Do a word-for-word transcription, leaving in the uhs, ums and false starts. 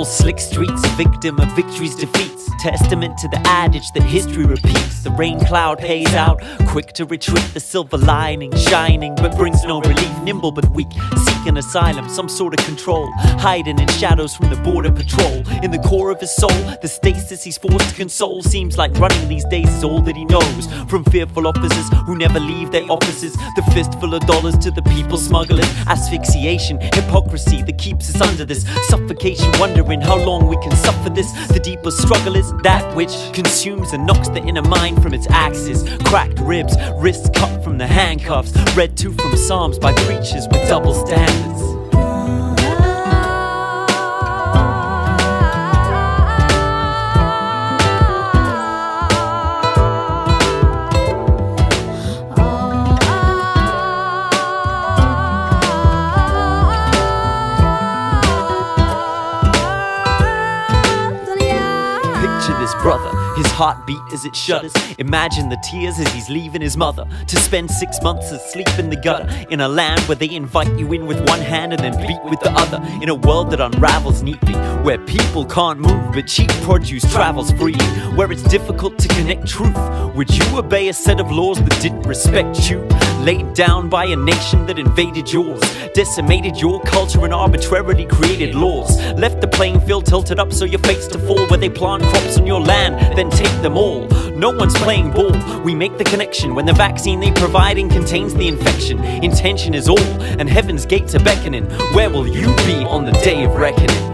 slick streets, a victim of victory's defeats. Testament to the adage that history repeats. The rain cloud pays out, quick to retreat. The silver lining shining, but brings no relief. Nimble but weak, seeking asylum, some sort of control. Hiding in shadows from the border patrol. In the core of his soul, the stasis he's forced to console. Seems like running these days is all that he knows. From fearful officers who never leave their offices. The fistful of dollars to the people smugglers. Asphyxiation, hypocrisy that keeps us under this suffocation, wondering how long we can suffer this. The deeper struggle is that which consumes and knocks the inner mind from its axis. Cracked ribs, wrists cut from the handcuffs, read to from Psalms by preachers with double standards. Picture this brother, his heartbeat as it shudders. Imagine the tears as he's leaving his mother to spend six months asleep in the gutter. In a land where they invite you in with one hand and then beat with the other. In a world that unravels neatly, where people can't move but cheap produce travels freely. Where it's difficult to connect truth. Would you obey a set of laws that didn't respect you? Laid down by a nation that invaded yours, decimated your culture and arbitrarily created laws. Left the playing field tilted up so your fate's to fall. Where they plant crops on your land, then take them all. No one's playing ball, we make the connection. When the vaccine they providing contains the infection. Intention is all, and heaven's gates are beckoning. Where will you be on the day of reckoning?